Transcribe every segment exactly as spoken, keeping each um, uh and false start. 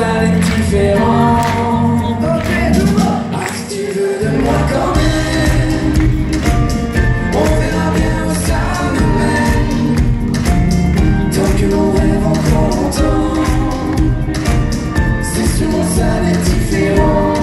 ça n'est différent. Ah, si tu veux de moi quand même, on verra bien où ça nous mène. Tant que l'on rêve encore longtemps, c'est sûrement ça n'est différent.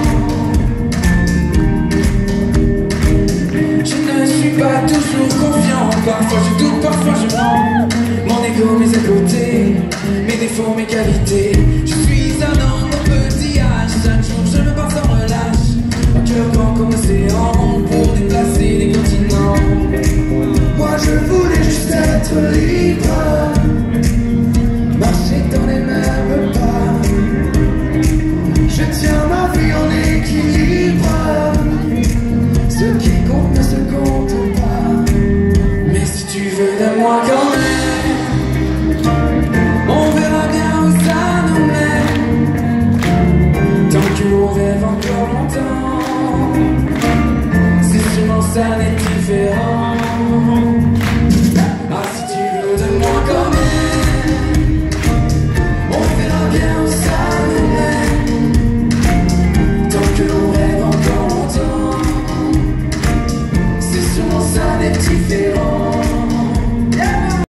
Je ne suis pas toujours confiant, parfois je doute, parfois je mens. Mon ego, mes à côté, mes défauts, mes qualités. Je suis un homme au petit âge, chaque jour je me bats sans relâche. Un cœur grand comme l'océan pour déplacer les continents. Moi je voulais juste être libre, marcher dans les mêmes pas. Je tiens ma vie en équilibre, ce qui compte ne se compte pas. Mais si tu veux de moi quand même, on verra bien où ça nous mène. Tant qu'on rêve encore longtemps, c'est sûrement ça n'est différent.